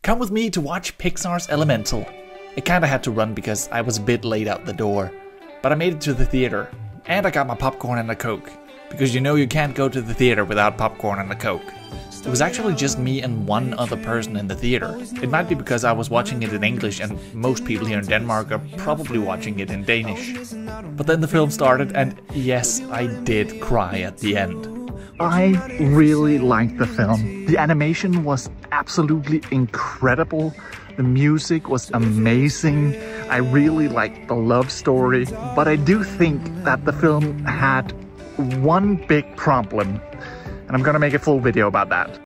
Come with me to watch Pixar's Elemental. I kinda had to run because I was a bit late out the door, but I made it to the theater, and I got my popcorn and a Coke, because you know you can't go to the theater without popcorn and a Coke. It was actually just me and one other person in the theater. It might be because I was watching it in English and most people here in Denmark are probably watching it in Danish. But then the film started and yes, I did cry at the end. I really liked the film. The animation was absolutely incredible. The music was amazing. I really liked the love story. But I do think that the film had one big problem. And I'm gonna make a full video about that.